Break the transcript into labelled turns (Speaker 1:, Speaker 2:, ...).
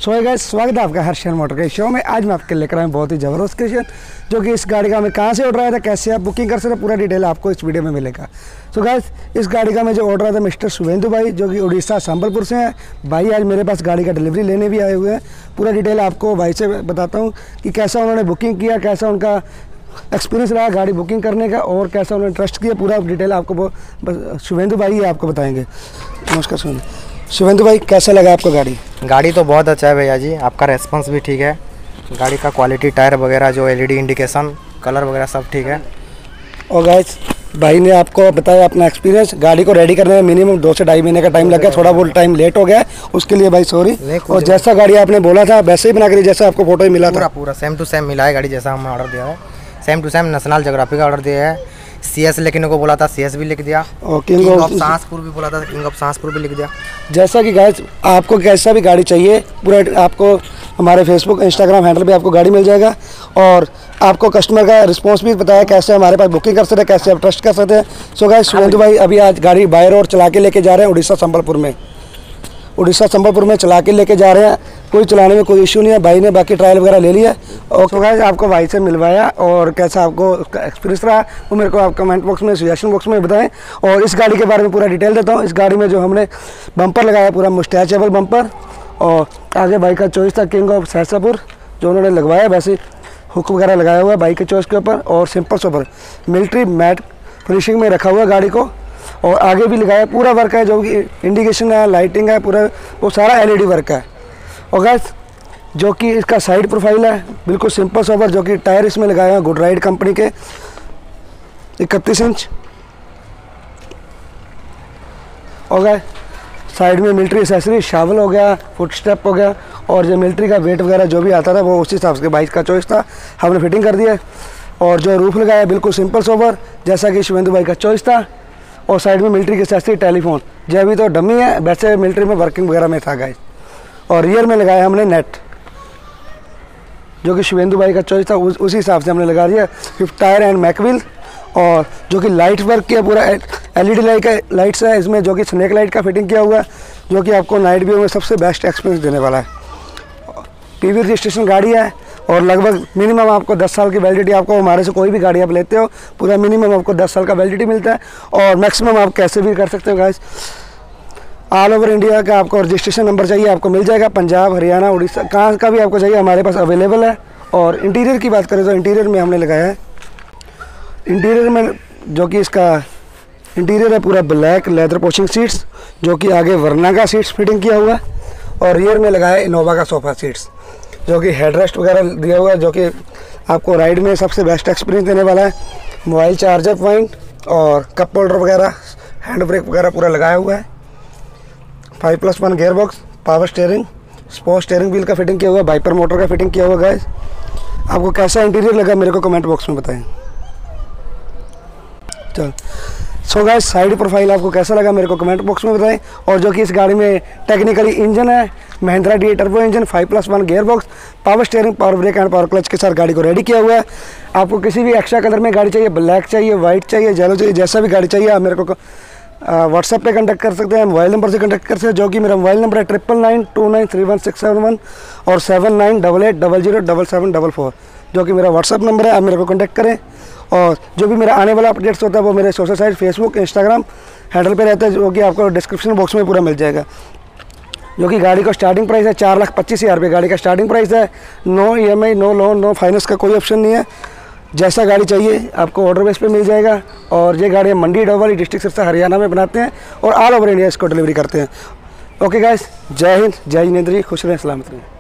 Speaker 1: So guys, स्वागत है आपका हर्षल मोटर के शो में। आज मैं आपके लेकर आया हूं बहुत ही ज़बरदस्त क्वेश्चन, जो कि इस गाड़ी का हमें कहां से ऑर्डर आया था, कैसे आप बुकिंग कर सकते, पूरा डिटेल आपको इस वीडियो में मिलेगा। सो गाइस, इस गाड़ी का मैं जो ऑर्डर आया था मिस्टर शुभेंदु भाई, जो कि उड़ीसा संबलपुर से हैं। भाई आज मेरे पास गाड़ी का डिलीवरी लेने भी आए हुए हैं। पूरा डिटेल आपको भाई से बताता हूँ कि कैसा उन्होंने बुकिंग किया, कैसा उनका एक्सपीरियंस रहा गाड़ी बुकिंग करने का और कैसा उन्होंने ट्रस्ट किया। पूरा डिटेल आपको शुभेंदु भाई ही आपको बताएंगे। नमस्कार शुभेंदु भाई, कैसा लगा आपको गाड़ी?
Speaker 2: गाड़ी तो बहुत अच्छा है भैया जी, आपका रेस्पॉन्स भी ठीक है। गाड़ी का क्वालिटी, टायर वगैरह, जो एलईडी इंडिकेशन, कलर वगैरह सब ठीक है।
Speaker 1: और गाइस, भाई ने आपको बताया अपना एक्सपीरियंस। गाड़ी को रेडी करने में मिनिमम 2 से ढाई महीने का टाइम लग गया, थोड़ा बहुत टाइम लेट हो गया, उसके लिए भाई सॉरी। और जैसा गाड़ी आपने बोला था वैसे ही बना कर, जैसा आपको फोटो मिला था
Speaker 2: पूरा सेम टू सेम मिला है गाड़ी, जैसा हमने ऑर्डर दिया है। Same to same National Geography का ऑर्डर दिया है। CS लिखने को बोला था, CS भी लिख दिया। और किंग ऑफ शाहजहाँपुर भी बोला था, किंग ऑफ शाहजहाँपुर भी लिख दिया।
Speaker 1: जैसा कि गाइस, आपको कैसा भी गाड़ी चाहिए पूरा आपको हमारे फेसबुक इंस्टाग्राम हैंडल पे आपको गाड़ी मिल जाएगा। और आपको कस्टमर का रिस्पांस भी बताया कैसे हमारे पास बुकिंग कर सकते हैं, कैसे आप ट्रस्ट कर सकते हैं। सो गाइस, शुभेंदु भाई अभी आज गाड़ी बाय रोड चला के लेके जा रहे हैं उड़ीसा संबलपुर में चला के लेके जा रहे हैं। कोई चलाने में कोई इशू नहीं है। भाई ने बाकी ट्रायल वगैरह ले लिया। और तो गाइस, आपको भाई से मिलवाया और कैसा आपको उसका एक्सपीरियंस रहा वो मेरे को आप कमेंट बॉक्स में, सजेशन बॉक्स में बताएं। और इस गाड़ी के बारे में पूरा डिटेल देता हूँ। इस गाड़ी में जो हमने बम्पर लगाया पूरा मुस्टैचेबल बम्पर, और आगे भाई का चॉइस था किंग ऑफ शाहजहाँपुर जो उन्होंने लगवाया। वैसे हुक वगैरह लगाया हुआ है बाइक के चॉइस के ऊपर, और simple super military matt finishing में रखा हुआ है गाड़ी को। और आगे भी लगाया पूरा वर्क है, जो कि इंडिकेशन है, लाइटिंग है, पूरा वो सारा LED वर्क है। और गाइस, जो कि इसका साइड प्रोफाइल है बिल्कुल सिंपल सोबर, जो कि टायर इसमें लगाए हैं गुड राइड कंपनी के 31 इंच। और गाइस, साइड में मिलिट्री एक्सेसरी शावल हो गया, फुट स्टेप हो गया, और जो मिलिट्री का वेट वगैरह जो भी आता था वो उसी हिसाब से बाइक का चॉइस था, हमने फिटिंग कर दिया। और जो रूफ लगाया बिल्कुल सिंपल सोबर, जैसा कि शुभेंदु भाई का चॉइस था। और साइड में मिलिट्री की एक्सेसरी, टेलीफोन, जो अभी तो डमी है, वैसे मिलिट्री में वर्किंग वगैरह में था गाइस। और रियर में लगाया हमने नेट, जो कि शुभेंदु भाई का चॉइस था, उसी हिसाब से हमने लगा दिया। 5 टायर एंड मैकविल, और जो कि लाइट वर्क किया पूरा LED लाइट्स है इसमें, जो कि स्नेक लाइट का फिटिंग किया हुआ है, जो कि आपको नाइट व्यू में सबसे बेस्ट एक्सपीरियंस देने वाला है। PV रजिस्ट्रेशन गाड़ी है, और लगभग मिनिमम आपको 10 साल की वैलिडिटी, आपको हमारे से कोई भी गाड़ी आप लेते हो पूरा मिनिमम आपको 10 साल का वैलिडिटी मिलता है। और मैक्सिमम आप कैसे भी कर सकते हो गाइस। ऑल ओवर इंडिया का आपको रजिस्ट्रेशन नंबर चाहिए आपको मिल जाएगा, पंजाब, हरियाणा, उड़ीसा, कहाँ का भी आपको चाहिए हमारे पास अवेलेबल है। और इंटीरियर की बात करें तो इंटीरियर में हमने लगाया है, इंटीरियर में जो कि इसका इंटीरियर है पूरा ब्लैक लेदर पोशिंग सीट्स, जो कि आगे वर्ना का सीट्स फिटिंग किया हुआ है। और रियर में लगाया है इनोवा का सोफा सीट्स, जो कि हेडरेस्ट वगैरह दिया हुआ है, जो कि आपको राइड में सबसे बेस्ट एक्सपीरियंस देने वाला है। मोबाइल चार्जर पॉइंट और कप होल्डर वगैरह, हैंड ब्रेक वगैरह पूरा लगाया हुआ है। 5+1 gear box, power steering, sport steering wheel का फिटिंग किया हुआ है, वाइपर मोटर का फिटिंग किया हुआ है। गाइस, आपको कैसा इंटीरियर लगा मेरे को कमेंट बॉक्स में बताएं। चल, सो गाइस, साइड प्रोफाइल आपको कैसा लगा मेरे को कमेंट बॉक्स में बताएं। और जो कि इस गाड़ी में टेक्निकली इंजन है Mahindra DI turbo engine, 5+1 gear box, power steering, power brake and power clutch के साथ गाड़ी को रेडी किया हुआ है। आपको किसी भी एक्स्ट्रा कलर में गाड़ी चाहिए, ब्लैक चाहिए, वाइट चाहिए, येलो चाहिए, जैसा भी गाड़ी चाहिए आप मेरे को व्हाट्सएप पे कांटेक्ट कर सकते हैं, मोबाइल नंबर से कांटेक्ट कर सकते हैं, जो कि मेरा मोबाइल नंबर है 9992931671 और 7988007744, जो कि मेरा व्हाट्सएप नंबर है। आप मेरे को कांटेक्ट करें। और जो भी मेरा आने वाला अपडेट्स होता है वो मेरे social site Facebook, Instagram handle पे रहता है, जो कि आपको डिस्क्रिप्शन बॉक्स में पूरा मिल जाएगा। जो कि गाड़ी का स्टार्टिंग प्राइस है 4,25,000 रुपये गाड़ी का स्टार्टिंग प्राइस है। No EMI, no loan, no finance का कोई ऑप्शन नहीं है। जैसा गाड़ी चाहिए आपको ऑर्डर बेस पे मिल जाएगा। और ये गाड़ी मंडी डोभाल डिस्ट्रिक्ट सिरसा हरियाणा में बनाते हैं और ऑल ओवर इंडिया इसको डिलीवरी करते हैं। ओके गाइस, जय हिंद, जय जिनेंद्री, खुश रहें, सलामत रहें।